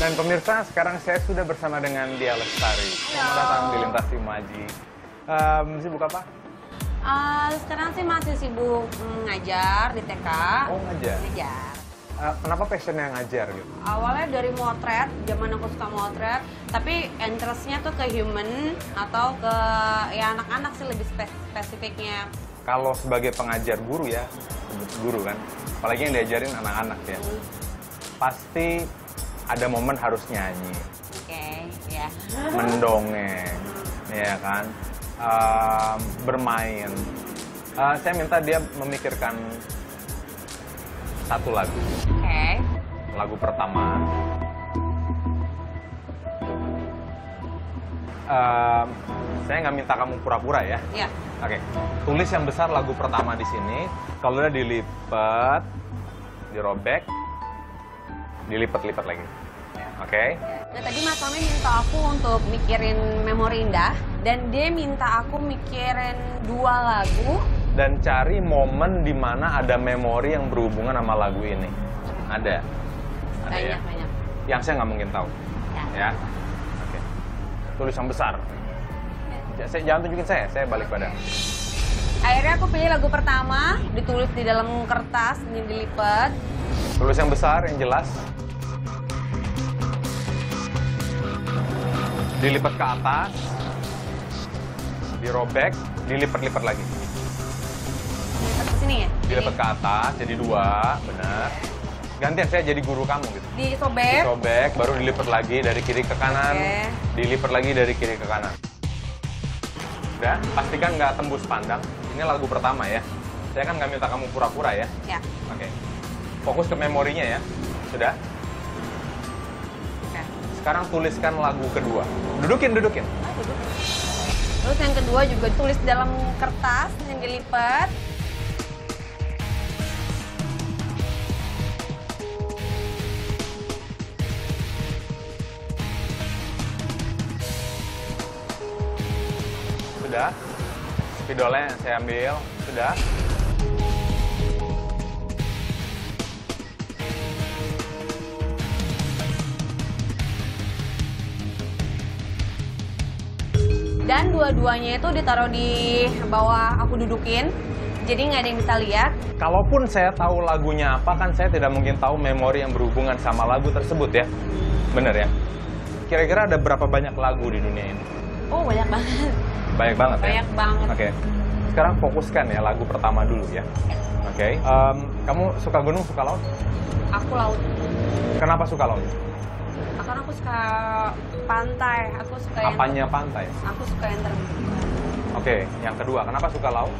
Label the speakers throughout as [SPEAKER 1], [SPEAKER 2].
[SPEAKER 1] Dan pemirsa, sekarang saya sudah bersama dengan Dia Lestari. Selamat datang di Lintas Imaji. Sibuk apa?
[SPEAKER 2] Sekarang sih masih sibuk ngajar di TK.
[SPEAKER 1] Oh, ngajar.
[SPEAKER 2] Ngajar.
[SPEAKER 1] Kenapa passionnya ngajar gitu?
[SPEAKER 2] Awalnya dari motret, zaman aku suka motret, tapi interestnya tuh ke human atau ke ya anak-anak sih lebih spesifiknya.
[SPEAKER 1] Kalau sebagai pengajar guru ya, guru kan, apalagi yang diajarin anak-anak ya, pasti ada momen harus nyanyi,
[SPEAKER 2] Ya.
[SPEAKER 1] mendongeng, ya kan, bermain. Saya minta dia memikirkan satu lagu. Lagu pertama. Saya nggak minta kamu pura-pura ya.
[SPEAKER 2] Iya.
[SPEAKER 1] Oke. Tulis yang besar lagu pertama di sini. Kalau udah dilipat, dirobek, dilipat-lipat lagi. Oke.
[SPEAKER 2] Nah, tadi Mas Tommy minta aku untuk mikirin Memori Indah, dan dia minta aku mikirin 2 lagu.
[SPEAKER 1] Dan cari momen di mana ada memori yang berhubungan sama lagu ini. Ada ya.
[SPEAKER 2] Banyak.
[SPEAKER 1] Yang saya nggak mungkin tahu. Ya. Oke. Tulis yang besar. Jangan tunjukin saya balik badan.
[SPEAKER 2] Akhirnya aku pilih lagu pertama, ditulis di dalam kertas, ini dilipat.
[SPEAKER 1] Tulis yang besar, yang jelas. Dilipat ke atas. Dirobek, dilipat-lipat lagi.
[SPEAKER 2] Dilipat ke sini ya?
[SPEAKER 1] Dilipat ke atas, jadi 2, benar. Gantian saya jadi guru kamu gitu.
[SPEAKER 2] Disobek.
[SPEAKER 1] Disobek, baru dilipat lagi dari kiri ke kanan.
[SPEAKER 2] Oke.
[SPEAKER 1] Dilipat lagi dari kiri ke kanan. Udah, pastikan nggak tembus pandang. Ini lagu pertama ya. Saya kan nggak minta kamu pura-pura ya.
[SPEAKER 2] Ya.
[SPEAKER 1] Oke. Fokus ke memorinya ya. Sudah?
[SPEAKER 2] Oke.
[SPEAKER 1] Sekarang tuliskan lagu kedua. Dudukin.
[SPEAKER 2] Duduk. Terus yang kedua juga tulis dalam kertas yang dilipat.
[SPEAKER 1] Sudah? Spidolnya saya ambil. Sudah?
[SPEAKER 2] Dan dua-duanya itu ditaruh di bawah aku dudukin. Jadi nggak ada yang bisa lihat.
[SPEAKER 1] Kalaupun saya tahu lagunya apa, kan saya tidak mungkin tahu memori yang berhubungan sama lagu tersebut ya. Bener ya? Kira-kira ada berapa banyak lagu di dunia ini?
[SPEAKER 2] Oh, banyak banget.
[SPEAKER 1] Banyak banget ya?
[SPEAKER 2] Banyak banget.
[SPEAKER 1] Oke. Sekarang fokuskan ya lagu pertama dulu ya. Oke. Kamu suka gunung, suka laut?
[SPEAKER 2] Aku laut.
[SPEAKER 1] Kenapa suka laut?
[SPEAKER 2] Karena aku suka pantai. Aku suka yang...
[SPEAKER 1] Apanya pantai?
[SPEAKER 2] Aku suka yang terbuka.
[SPEAKER 1] Oke. Yang kedua, kenapa suka laut?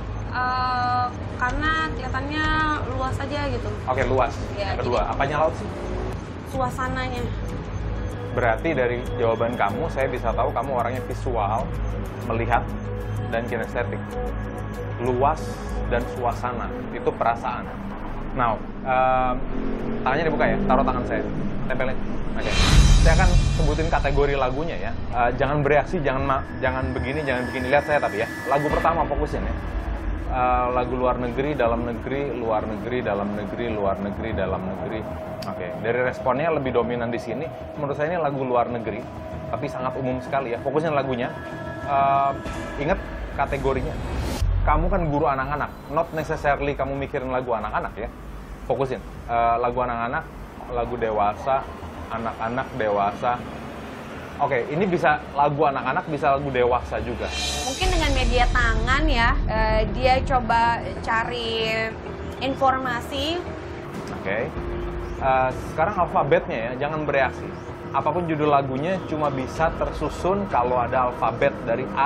[SPEAKER 2] Karena kelihatannya luas aja gitu.
[SPEAKER 1] Oke, luas.
[SPEAKER 2] Ya,
[SPEAKER 1] Yang kedua, apanya laut sih?
[SPEAKER 2] Suasananya.
[SPEAKER 1] Berarti dari jawaban kamu, saya bisa tahu kamu orangnya visual, melihat, dan kinestetik. Luas dan suasana, itu perasaan. Now, tangannya dibuka ya, taruh tangan saya, tempelin. Oke. Saya akan sebutin kategori lagunya ya. Jangan bereaksi, jangan begini, jangan begini. Lihat saya tapi ya. Lagu pertama fokusin ya. Lagu luar negeri, dalam negeri, luar negeri, dalam negeri, luar negeri, dalam negeri. Oke, dari responnya lebih dominan di sini. Menurut saya ini lagu luar negeri, tapi sangat umum sekali ya. Fokusin lagunya. Ingat kategorinya. Kamu kan guru anak-anak, not necessarily kamu mikirin lagu anak-anak ya. Fokusin. Lagu anak-anak, lagu dewasa, anak-anak, dewasa. Oke, ini bisa lagu anak-anak, bisa lagu dewasa juga.
[SPEAKER 2] Mungkin dengan media tangan ya, dia coba cari informasi.
[SPEAKER 1] Oke. Sekarang alfabetnya ya, jangan bereaksi. Apapun judul lagunya cuma bisa tersusun kalau ada alfabet dari A,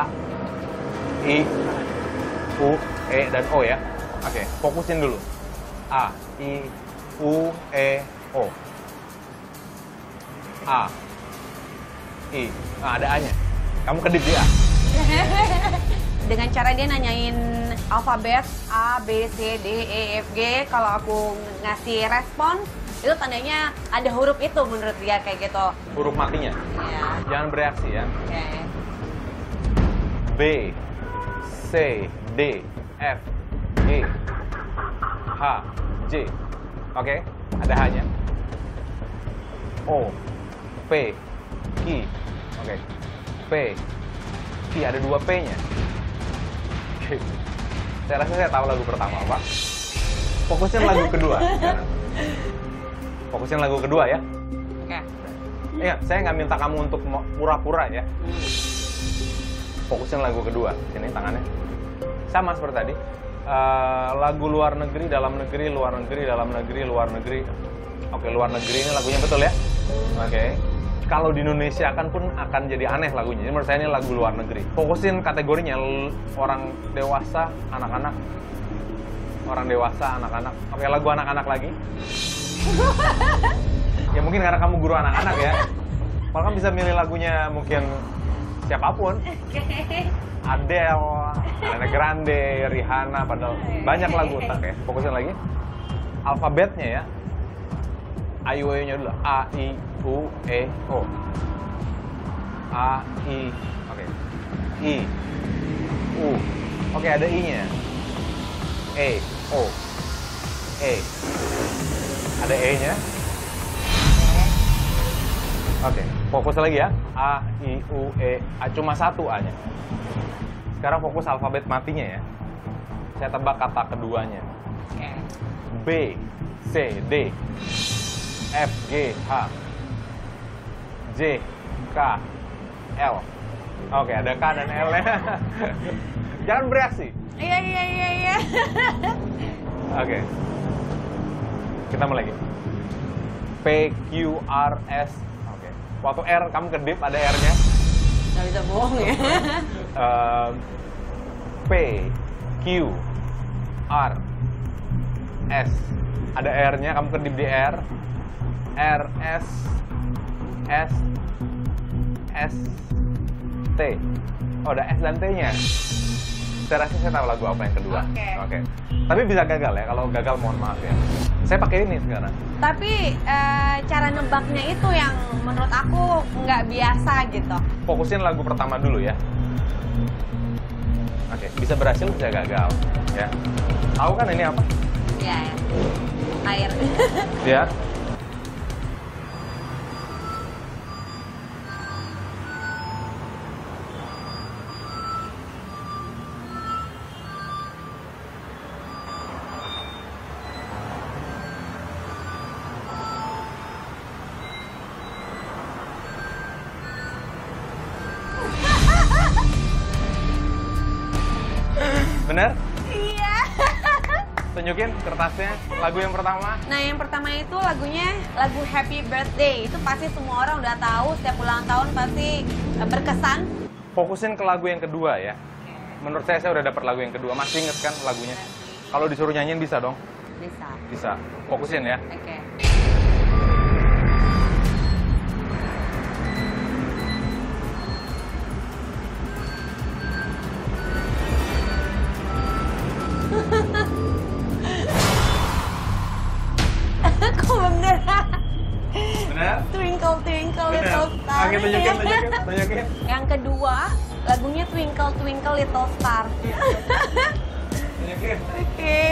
[SPEAKER 1] I, U, E, dan O ya. Oke, fokusin dulu. A, I, U, E, O. A, I. Nah, ada A-nya. Kamu kedip di A.
[SPEAKER 2] Dengan cara dia nanyain alfabet A, B, C, D, E, F, G. Kalau aku ngasih respon, itu tandanya ada huruf itu menurut dia kayak gitu.
[SPEAKER 1] Huruf matinya.
[SPEAKER 2] Ya.
[SPEAKER 1] Jangan bereaksi ya.
[SPEAKER 2] Oke.
[SPEAKER 1] B, C, D, F, G, H, J. Oke, ada H-nya. O, P, Ki. Oke. P, Ki, ada 2 P-nya. Oke. Saya rasa saya tahu lagu pertama apa. Fokusin lagu kedua. Fokusin lagu kedua ya.
[SPEAKER 2] Oke.
[SPEAKER 1] Iya, saya nggak minta kamu untuk pura-pura ya. Fokusin lagu kedua. Sini tangannya. Sama seperti tadi. Lagu luar negeri, dalam negeri, luar negeri, dalam negeri, luar negeri. Oke, luar negeri ini lagunya betul ya. Oke. Kalau di Indonesia pun akan jadi aneh lagunya. Jadi menurut saya ini lagu luar negeri. Fokusin kategorinya orang dewasa, anak-anak. Orang dewasa, anak-anak. Oke, lagu anak-anak lagi. Ya mungkin karena kamu guru anak-anak ya. Kalau kamu bisa milih lagunya mungkin siapapun. Adele, Ariana Grande, Rihanna, padahal banyak lagu tak ya. Fokusin lagi. Alfabetnya ya. A, I, U, E-nya dulu. A, I, U, E, O. A, I, oke. I, U. Oke, ada I-nya. E, O, E. Ada E-nya. Oke, fokus lagi ya. A, I, U, E, A. Cuma 1 A-nya. Sekarang fokus alfabet matinya ya. Saya tebak kata keduanya. B, C, D, F, G, H, J, K, L. Oke, ada K dan L-nya. Jangan bereaksi.
[SPEAKER 2] Iya.
[SPEAKER 1] Oke. Kita mulai lagi. P, Q, R, S. Oke. Waktu R, kamu kedip, ada R-nya.
[SPEAKER 2] Nggak bisa bohong ya.
[SPEAKER 1] P, Q, R, S. Ada R-nya, kamu kedip di R. R, S, T. Oh, ada S dan T-nya. Saya rasa saya tahu lagu apa yang kedua. Oke. Tapi bisa gagal ya, kalau gagal mohon maaf ya. Saya pakai ini sekarang.
[SPEAKER 2] Tapi cara nebaknya itu yang menurut aku nggak biasa gitu.
[SPEAKER 1] Fokusin lagu pertama dulu ya. Oke, bisa berhasil, bisa gagal. Ya. Tahu kan ini apa?
[SPEAKER 2] Iya, ya. Air.
[SPEAKER 1] Ya. Bener?
[SPEAKER 2] Iya.
[SPEAKER 1] Tunjukin kertasnya, lagu yang pertama.
[SPEAKER 2] Nah, yang pertama itu lagunya lagu Happy Birthday. Itu pasti semua orang udah tahu, setiap ulang tahun pasti berkesan.
[SPEAKER 1] Fokusin ke lagu yang kedua ya. Menurut saya udah dapat lagu yang kedua. Masih inget kan lagunya? Kalau disuruh nyanyiin bisa dong?
[SPEAKER 2] Bisa.
[SPEAKER 1] Bisa. Fokusin ya.
[SPEAKER 2] Oke. Kok bener?
[SPEAKER 1] Bener?
[SPEAKER 2] Twinkle Twinkle Little Star.
[SPEAKER 1] Oke, tunjukin.
[SPEAKER 2] Yang kedua, lagunya Twinkle Twinkle Little Star.
[SPEAKER 1] Tunjukin.
[SPEAKER 2] Oke.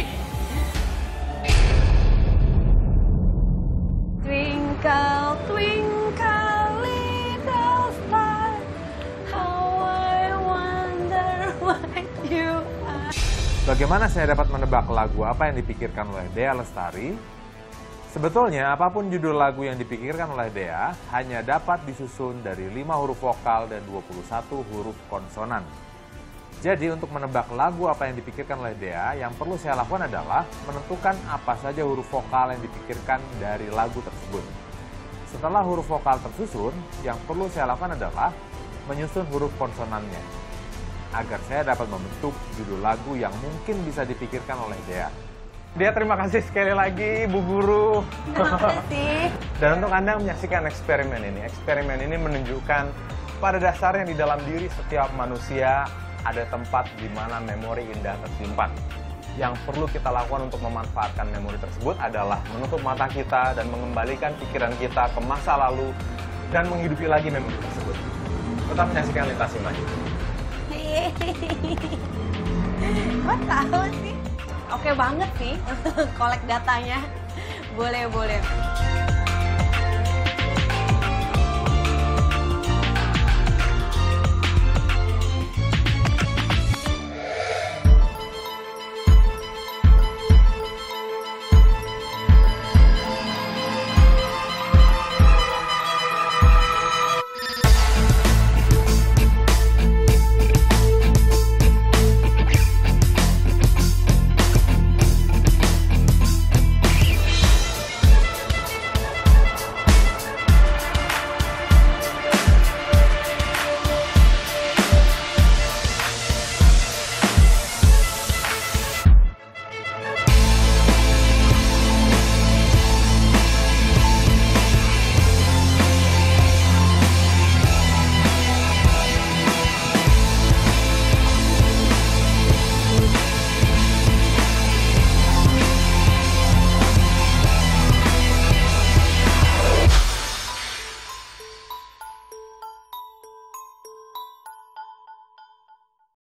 [SPEAKER 2] Twinkle Twinkle Little Star, how I wonder what you are.
[SPEAKER 1] Bagaimana saya dapat menebak lagu apa yang dipikirkan oleh Dea Lestari? Sebetulnya, apapun judul lagu yang dipikirkan oleh Dea hanya dapat disusun dari 5 huruf vokal dan 21 huruf konsonan. Jadi, untuk menebak lagu apa yang dipikirkan oleh Dea, yang perlu saya lakukan adalah menentukan apa saja huruf vokal yang dipikirkan dari lagu tersebut. Setelah huruf vokal tersusun, yang perlu saya lakukan adalah menyusun huruf konsonannya, agar saya dapat membentuk judul lagu yang mungkin bisa dipikirkan oleh Dea. Dea, terima kasih sekali lagi, Bu Guru.
[SPEAKER 2] Terima kasih.
[SPEAKER 1] Dan untuk Anda menyaksikan eksperimen ini menunjukkan pada dasarnya di dalam diri setiap manusia ada tempat di mana memori indah tersimpan. Yang perlu kita lakukan untuk memanfaatkan memori tersebut adalah menutup mata kita dan mengembalikan pikiran kita ke masa lalu dan menghidupi lagi memori tersebut. Tetap menyaksikan Lintas Imagi.
[SPEAKER 2] Kok tahu sih? Oke banget sih, kolek datanya. Boleh.